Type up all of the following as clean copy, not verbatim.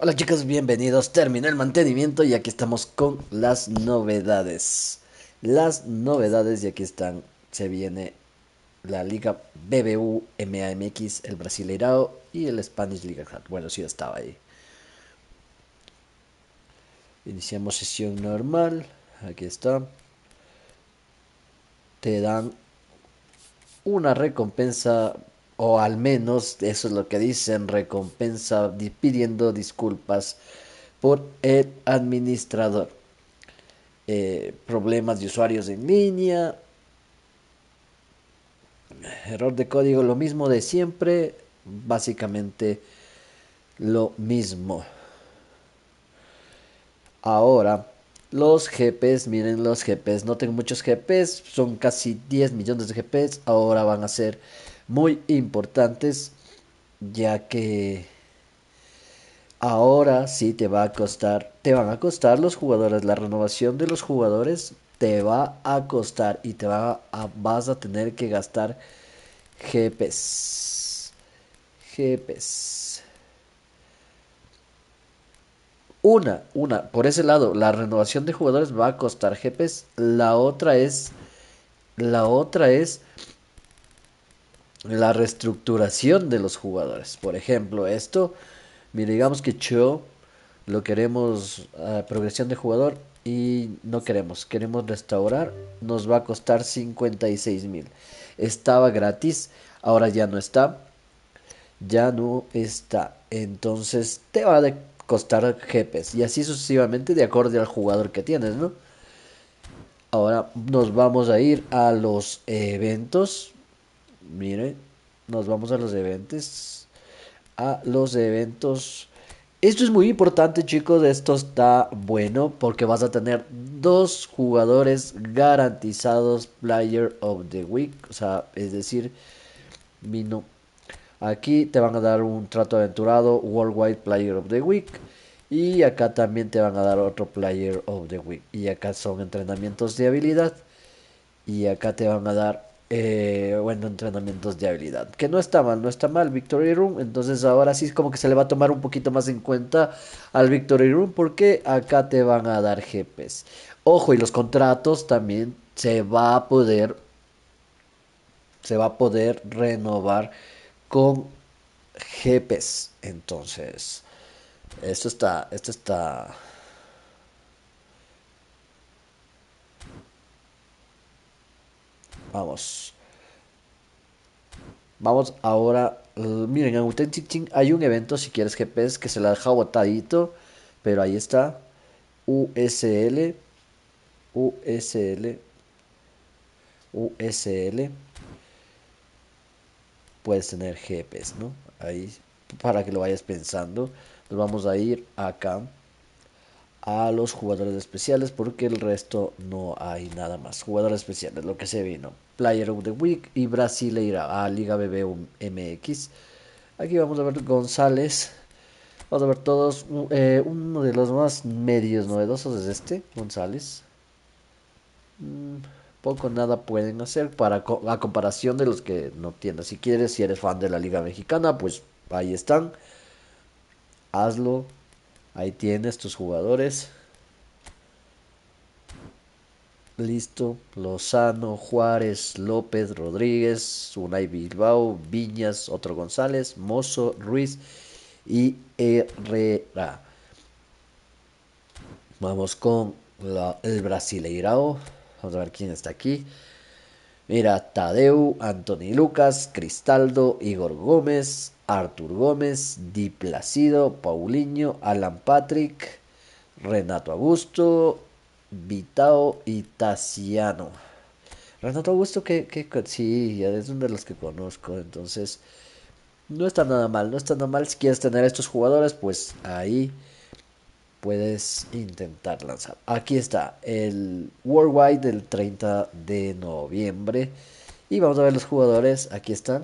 Hola chicos, bienvenidos. Terminé el mantenimiento y aquí estamos con las novedades. Las novedades y aquí están. Se viene la Liga BBU MAMX, el Brasileirao y el Spanish Liga Cup. Bueno, sí estaba ahí. Iniciamos sesión normal. Aquí está. Te dan una recompensa, o al menos eso es lo que dicen, recompensa pidiendo disculpas por el administrador. Problemas de usuarios en línea, error de código, lo mismo de siempre, básicamente lo mismo. Ahora, los GPs, miren los GPs, no tengo muchos GPs, son casi 10 millones de GPs, ahora van a ser muy importantes, ya que ahora sí te van a costar los jugadores, la renovación de los jugadores te va a costar y vas a tener que gastar GPs. GPs. Por ese lado, la renovación de jugadores va a costar GPs. La otra es la reestructuración de los jugadores. Por ejemplo, esto, mire, digamos que Cho lo queremos progresión de jugador y no queremos restaurar, nos va a costar 56.000. Estaba gratis, ahora ya no está. Entonces te va a costar GPs y así sucesivamente de acuerdo al jugador que tienes, ¿no? Ahora nos vamos a ir a los eventos. Miren, nos vamos a los eventos. A los eventos. Esto es muy importante, chicos. Esto está bueno porque vas a tener dos jugadores garantizados Player of the Week. O sea, es decir, vino. Aquí te van a dar un trato aventurado Worldwide Player of the Week. Y acá también te van a dar otro Player of the Week. Y acá son entrenamientos de habilidad. Y acá te van a dar, bueno, entrenamientos de habilidad. Que no está mal, no está mal Victory Room. Entonces ahora sí es como que se le va a tomar un poquito más en cuenta al Victory Room. Porque acá te van a dar GPs. Ojo, y los contratos también se va a poder renovar con GPs. Entonces, esto está. Vamos. Vamos ahora. Miren, en Authentic Team hay un evento si quieres GPs que se la deja botadito. Pero ahí está. USL. USL. USL. Puedes tener GPs, ¿no? Ahí. Para que lo vayas pensando. Nos vamos a ir acá a los jugadores especiales porque el resto no hay nada más. Jugadores especiales, lo que se vino. Player of the Week y Brasileira a Liga BB MX. Aquí vamos a ver González. Vamos a ver todos. Uno de los más medios novedosos es este, González. Poco nada pueden hacer a comparación de los que no tienen. Si quieres, si eres fan de la Liga Mexicana, pues ahí están. Hazlo. Ahí tienes tus jugadores. Listo. Lozano, Juárez, López, Rodríguez, Unai Bilbao, Viñas, otro González, Mozo, Ruiz y Herrera. Vamos con el Brasileirao. Vamos a ver quién está aquí. Mira, Tadeu, Anthony Lucas, Cristaldo, Igor Gómez, Artur Gómez, Di Placido, Paulinho, Alan Patrick, Renato Augusto, Vitao y Tassiano. Renato Augusto, sí, ya es uno de los que conozco, entonces no está nada mal, no está nada mal. Si quieres tener estos jugadores, pues ahí puedes intentar lanzar. Aquí está el Worldwide del 30 de noviembre. Y vamos a ver los jugadores. Aquí están.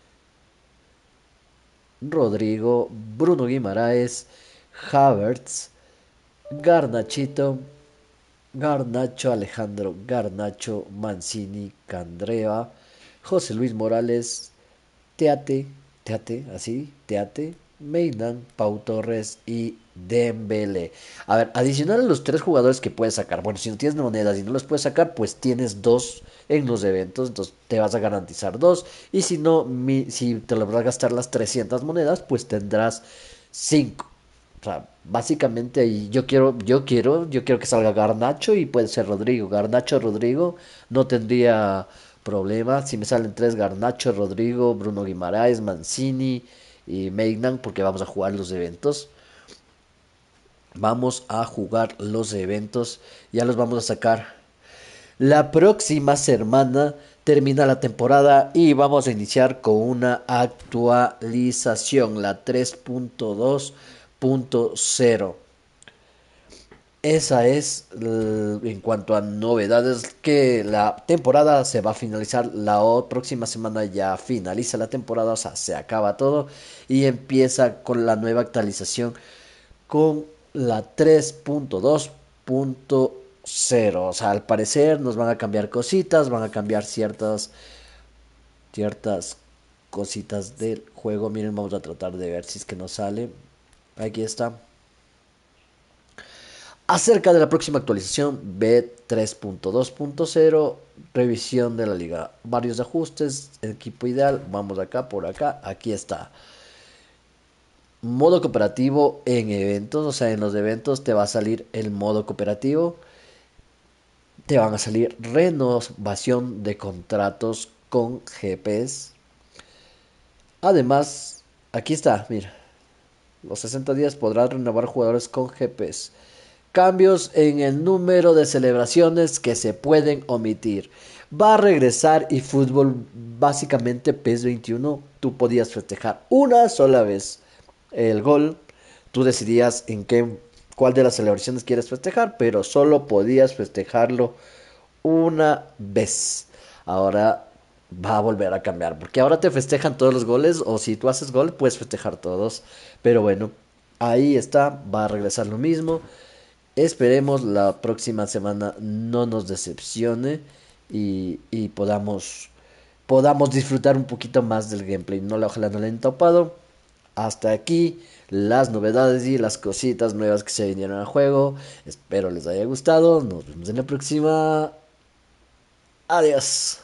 Rodrigo, Bruno Guimaraes, Havertz, Garnachito, Garnacho, Alejandro Garnacho, Mancini, Candreva, José Luis Morales, Teate, así, Teate, Meinan, Pau Torres y Dembélé. A ver, adicional a los tres jugadores que puedes sacar. Bueno, si no tienes monedas y no los puedes sacar, pues tienes dos en los eventos. Entonces te vas a garantizar dos. Y si no, si te lo vas a gastar las 300 monedas, pues tendrás cinco. O sea, básicamente ahí yo quiero que salga Garnacho y puede ser Rodrigo. Garnacho, Rodrigo, no tendría problema. Si me salen tres, Garnacho, Rodrigo, Bruno Guimaraes, Mancini y Maignan, porque vamos a jugar los eventos. Vamos a jugar los eventos. Ya los vamos a sacar. La próxima semana termina la temporada y vamos a iniciar con una actualización, la 3.2.0. Esa es en cuanto a novedades, que la temporada se va a finalizar la próxima semana, ya finaliza la temporada, o sea, se acaba todo y empieza con la nueva actualización con la 3.2.0. O sea, al parecer nos van a cambiar cositas, van a cambiar ciertas cositas del juego. Miren, vamos a tratar de ver si es que nos sale. Aquí está. Acerca de la próxima actualización B3.2.0, revisión de la liga, varios ajustes, equipo ideal, vamos acá, por acá, aquí está. Modo cooperativo en eventos, o sea, en los eventos te va a salir el modo cooperativo, te van a salir renovación de contratos con GPS. Además, aquí está, mira, los 60 días podrás renovar jugadores con GPS. Cambios en el número de celebraciones que se pueden omitir. Va a regresar y fútbol, básicamente PES 21, tú podías festejar una sola vez el gol. Tú decidías cuál de las celebraciones quieres festejar, pero solo podías festejarlo una vez. Ahora va a volver a cambiar, porque ahora te festejan todos los goles, o si tú haces gol, puedes festejar todos. Pero bueno, ahí está, va a regresar lo mismo. Esperemos la próxima semana no nos decepcione y podamos disfrutar un poquito más del gameplay. No, ojalá no le hayan topado. Hasta aquí las novedades y las cositas nuevas que se vinieron al juego. Espero les haya gustado. Nos vemos en la próxima. Adiós.